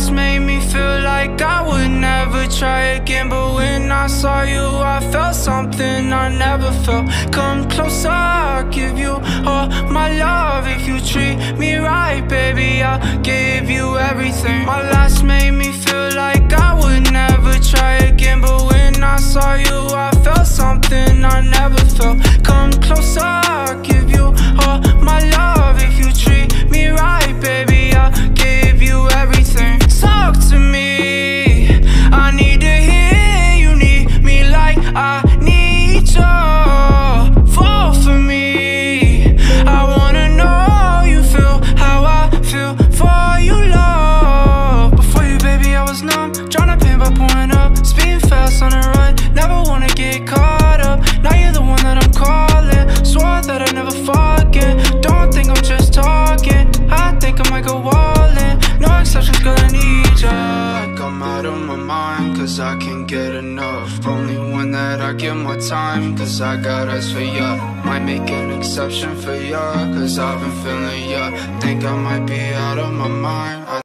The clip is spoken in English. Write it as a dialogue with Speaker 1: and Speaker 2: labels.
Speaker 1: last made me feel like I would never try again. But when I saw you, I felt something I never felt. Come closer, I'll give you all my love. If you treat me right, baby, I'll give you everything. My last made me feel like I would never try again. But when I saw you, I felt something I never felt. Come closer, I'll give you all my love. If you treat me right, baby, I'll give you everything. Talk to me, I need to hear you need me like I need you. Fall for me, I wanna know you feel how I feel for you, love. Before you, baby, I was numb, tryna pain by pouring up, speeding fast on the run, never wanna get caught up. Now you're the one that I'm calling, swore that I'd never forget. Don't think I'm just talking, I think I might go all in. No exceptions, girl, I need ya. Like I'm out of my mind, cause I can't get enough. Only one that I give my time, cause I got eyes for ya. Might make an exception for ya, cause I've been feeling ya. Think I might be out of my mind.